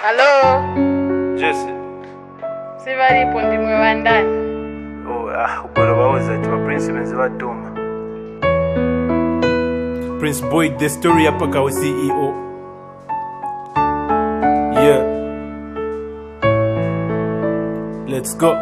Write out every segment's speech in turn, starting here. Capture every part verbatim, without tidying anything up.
Hello? Jesse. Sivalipo ndimwe wandani. Oh, ah, ubalo bawoza tiwa Prince benziba tuma. Prince Boyd, the story apaka wa C E O. Yeah. Let's go.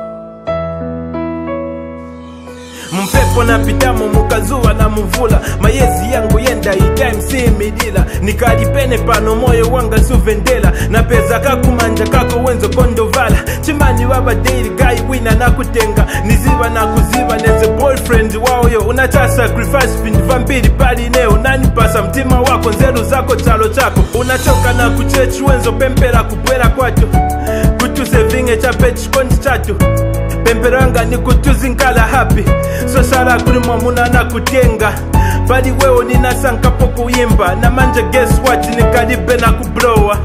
Mpepo na pitamo mukazuwa na mvula. Mayezi yangu yenda itime si midila. Nikalipene pano moyo wanga suvendela. Na peza kakumanja kako wenzo kondovala. Chimani waba daily guy wina na kutenga. Niziba na kuziba neze boyfriend wao yo. Unacha sacrifice pindi vampiri pali neo. Nani pasa mtima wako nzeru zako chalo chako. Unachoka na kuchechu wenzo pempera kupwela kwacho. Kutuse vinge chapechi konti chacho. Pemperanga ni kutuzi nkala happy. So sara kuri mwamuna na kutenga. Bali weo nina sankapo kuyimba. Na manje guess what nikalibe na kublowa.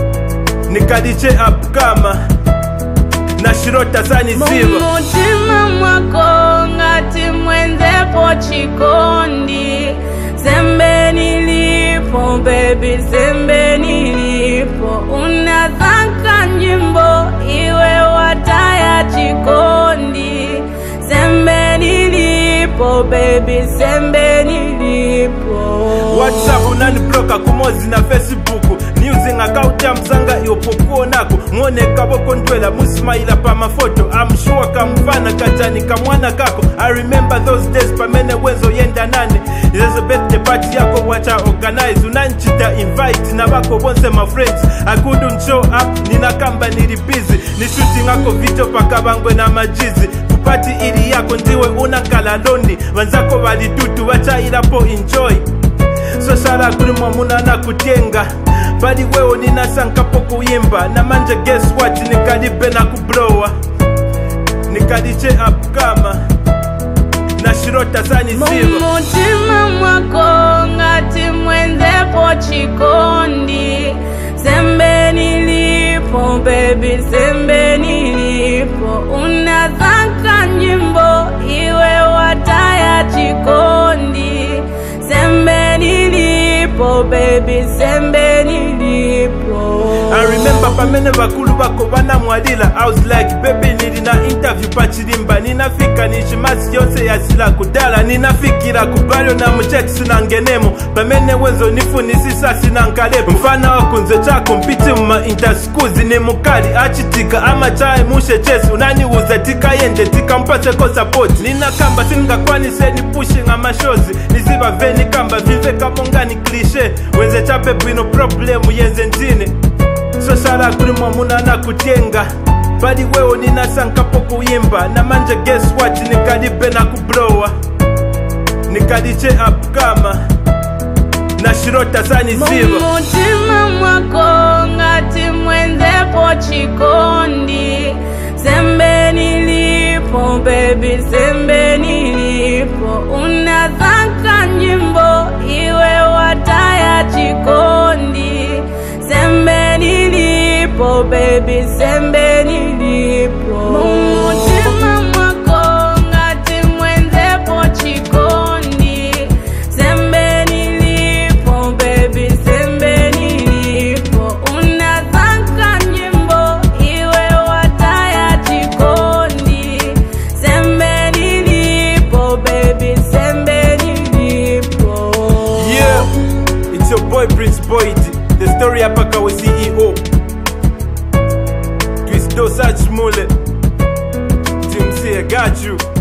Nikaliche up kama na shirota zani ziva. Mumutima mwako ngati mwenzepo chikondi. Zembe nilipo baby, zembe nilipo. Unathanka njimbo iwe wataya chikondi. Zembe nilipo baby, zembe nilipo. WhatsApp unanibloka kumozi na Facebook. Using account ya mzanga yopokuo nako. Mwone kaboko ndwela musmaila pa mafoto. I'm sure kamfana kajani kamwana kako. I remember those days pamene wenzo yenda nane. There's a birthday party yako wacha organize. Unanchita invite na bako bonse my friends. I couldn't show up, nina kamba nili busy. Ni shooting ako video pakabangwe na majizi. Kupati ili yako ndiwe unakala lonely. Wanzako walitutu wacha ilapo enjoy. So sara kuri mwamuna na kutenga. Bali weo nina sankapo kuyimba. Na manje guess what nikalibe na kublowa. Nikaliche up kama na shirota zani ziva. Mumutima mwako ngati mwenzepo chikondi. Zembe nilipo baby, zembe nilipo. Unathanka njimbo iwe wataya chikondi. Zembe nilipo baby, zembe nilipo. I remember pamene bakulu bako bana mwalila. I was like baby nili na interview pachilimba. Ninafika nishimasi yonse yasila kudala. Ninafikira kubalyo na mchechi sinangenemo. Pamene wenzo nifunisisa sinankalepo. Mfana wakunze chako mpiti mma interskuzi ni mukali. Achitika ama chae mushe chesi. Unani uza tika yende tika mpase ko support. Nina kamba singa kwani seni pushing ama shozi. Niziba veni kamba vive kamonga ni cliche. Wenze chape bwino problem yenze ntine. So sara kuri mwamuna na kutenga. Bali weo nina sankapo kuyimba. Na manje guess what nikalibe na kublowa. Nikaliche up kama na shirota zani ziva. Mumutima mwako ngati mwenzepo chikondi. Zembe nilipo baby, zembe nilipo. Unathanka njimbo iwe wataya chikondi. Zembe nilipo baby, zembe nilipo. Mumutima mwako ngati mwenzepo chikondi. Zembe nilipo baby, zembe nilipo. Unathanka njimbo iwe wataya chikondi. Zembe nilipo baby, zembe nilipo. Yeah, it's your boy Prince Boyd. The story apaka wa C E O. Twist dosage mule. Team C, I got you.